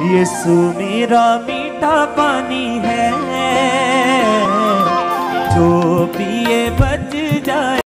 यीशु मेरा मीठा पानी है, जो पिए बच जाए।